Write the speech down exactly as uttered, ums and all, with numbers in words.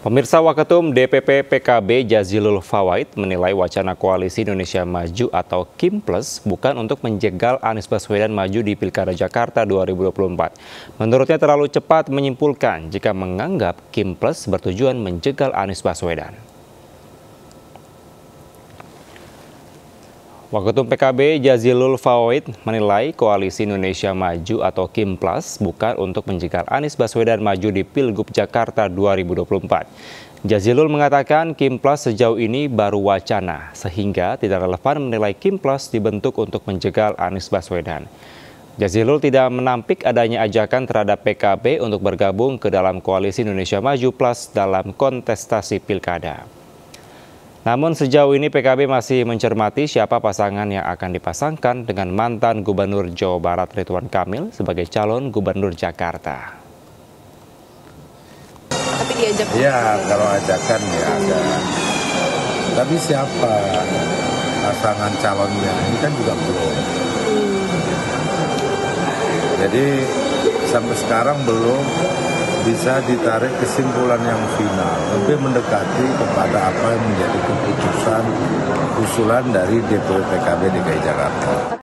Pemirsa, Waketum D P P P K B Jazilul Fawait menilai wacana Koalisi Indonesia Maju atau Kim Plus bukan untuk menjegal Anies Baswedan maju di Pilkada Jakarta dua ribu dua puluh empat. Menurutnya terlalu cepat menyimpulkan jika menganggap Kim Plus bertujuan menjegal Anies Baswedan. Waketum P K B Jazilul Fawait menilai Koalisi Indonesia Maju atau Kim Plus bukan untuk menjegal Anies Baswedan maju di Pilgub Jakarta dua ribu dua puluh empat. Jazilul mengatakan Kim Plus sejauh ini baru wacana, sehingga tidak relevan menilai Kim Plus dibentuk untuk menjegal Anies Baswedan. Jazilul tidak menampik adanya ajakan terhadap P K B untuk bergabung ke dalam Koalisi Indonesia Maju Plus dalam kontestasi Pilkada. Namun sejauh ini P K B masih mencermati siapa pasangan yang akan dipasangkan dengan mantan Gubernur Jawa Barat Ridwan Kamil sebagai calon Gubernur Jakarta. Tapi diajak? Ya, kalau ajakan ya ada. Tapi siapa pasangan calonnya ini kan juga belum. Jadi sampai sekarang belum bisa ditarik kesimpulan yang final, lebih mendekati kepada apa yang menjadi keputusan usulan dari D P P P K B D K I Jakarta.